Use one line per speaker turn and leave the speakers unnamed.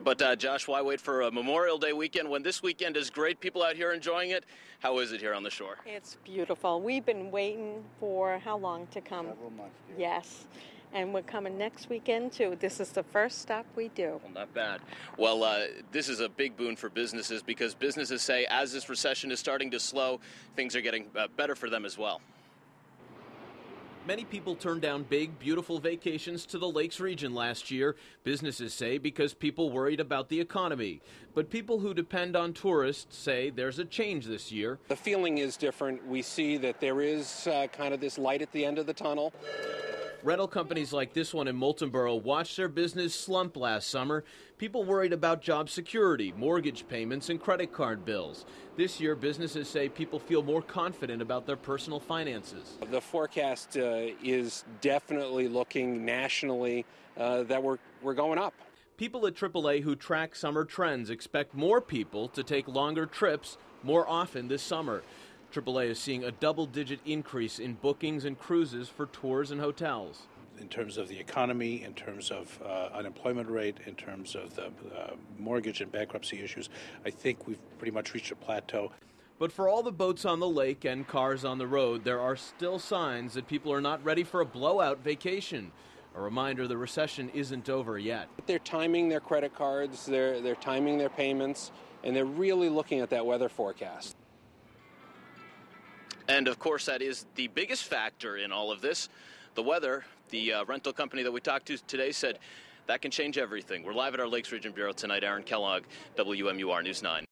But Josh, why wait for a Memorial Day weekend when this weekend is great? People out here enjoying it. How is it here on the shore?
It's beautiful. We've been waiting for how long to come?
Several months.
Yes. And we're coming next weekend, too. This is the first stop we do.
Well, not bad. Well, this is a big boon for businesses because businesses say as this recession is starting to slow, things are getting better for them as well.
Many people turned down big, beautiful vacations to the Lakes region last year, businesses say, because people worried about the economy. But people who depend on tourists say there's a change this year.
The feeling is different. We see that there is kind of this light at the end of the tunnel.
Rental companies like this one in Moultonborough watched their business slump last summer. People worried about job security, mortgage payments, and credit card bills. This year, businesses say people feel more confident about their personal finances.
The forecast is definitely looking nationally that we're going up.
People at AAA who track summer trends expect more people to take longer trips more often this summer. AAA is seeing a double-digit increase in bookings and cruises for tours and hotels.
In terms of the economy, in terms of unemployment rate, in terms of the mortgage and bankruptcy issues, I think we've pretty much reached a plateau.
But for all the boats on the lake and cars on the road, there are still signs that people are not ready for a blowout vacation. A reminder the recession isn't over yet.
They're timing their credit cards, they're timing their payments, and they're really looking at that weather forecast.
And, of course, that is the biggest factor in all of this. The weather, the rental company that we talked to today said that can change everything. We're live at our Lakes Region Bureau tonight. Aaron Kellogg, WMUR News 9.